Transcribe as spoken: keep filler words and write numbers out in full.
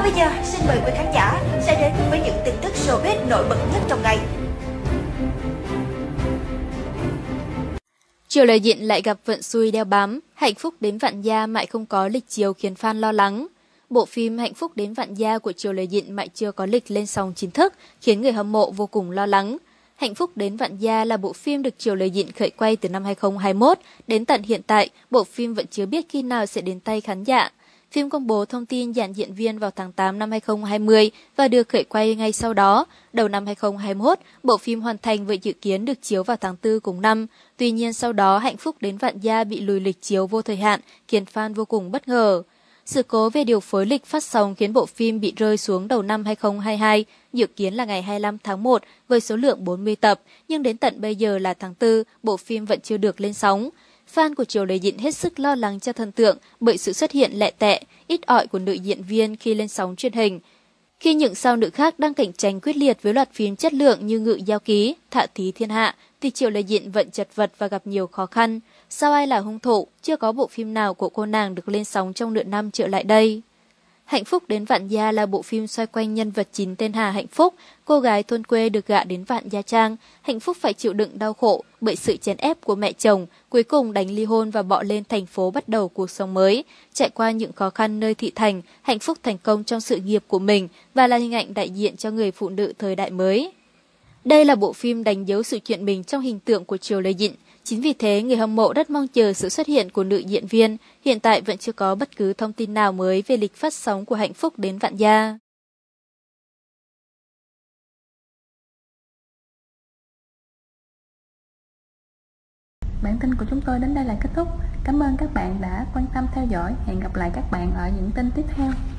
bây giờ, xin mời quý khán giả sẽ đến với những tin tức showbiz nổi bật nhất trong ngày. Triều Lời Diện lại gặp vận xui đeo bám, Hạnh Phúc đến Vạn Gia mãi không có lịch chiếu khiến fan lo lắng. Bộ phim Hạnh Phúc đến Vạn Gia của Triều Lời Diện mãi chưa có lịch lên sóng chính thức, khiến người hâm mộ vô cùng lo lắng. Hạnh Phúc đến Vạn Gia là bộ phim được Triều Lời Diện khởi quay từ năm hai không hai mốt, đến tận hiện tại, bộ phim vẫn chưa biết khi nào sẽ đến tay khán giả. Phim công bố thông tin dàn diễn viên vào tháng tám năm hai không hai không và được khởi quay ngay sau đó. Đầu năm hai không hai mốt, bộ phim hoàn thành với dự kiến được chiếu vào tháng tư cùng năm. Tuy nhiên sau đó Hạnh Phúc đến Vạn Gia bị lùi lịch chiếu vô thời hạn, khiến fan vô cùng bất ngờ. Sự cố về điều phối lịch phát sóng khiến bộ phim bị rơi xuống đầu năm hai không hai hai, dự kiến là ngày hai mươi lăm tháng một với số lượng bốn mươi tập, nhưng đến tận bây giờ là tháng tư, bộ phim vẫn chưa được lên sóng. Fan của Triều Lời Diện hết sức lo lắng cho thần tượng bởi sự xuất hiện lẹ tẹ, ít ỏi của nữ diễn viên khi lên sóng truyền hình. Khi những sao nữ khác đang cạnh tranh quyết liệt với loạt phim chất lượng như Ngự Giao Ký, Thạ Thí Thiên Hạ, thì Triều Lời Diện vẫn chật vật và gặp nhiều khó khăn. Sao ai là hung thủ, chưa có bộ phim nào của cô nàng được lên sóng trong nửa năm trở lại đây. Hạnh Phúc đến Vạn Gia là bộ phim xoay quanh nhân vật chính tên Hà Hạnh Phúc, cô gái thôn quê được gả đến Vạn Gia Trang. Hạnh Phúc phải chịu đựng đau khổ bởi sự chèn ép của mẹ chồng, cuối cùng đánh ly hôn và bỏ lên thành phố bắt đầu cuộc sống mới. Trải qua những khó khăn nơi thị thành, Hạnh Phúc thành công trong sự nghiệp của mình và là hình ảnh đại diện cho người phụ nữ thời đại mới. Đây là bộ phim đánh dấu sự chuyển mình trong hình tượng của Triều Lời Diện. Chính vì thế, người hâm mộ rất mong chờ sự xuất hiện của nữ diễn viên. Hiện tại vẫn chưa có bất cứ thông tin nào mới về lịch phát sóng của Hạnh Phúc đến Vạn Gia. Bản tin của chúng tôi đến đây là kết thúc. Cảm ơn các bạn đã quan tâm theo dõi. Hẹn gặp lại các bạn ở những tin tiếp theo.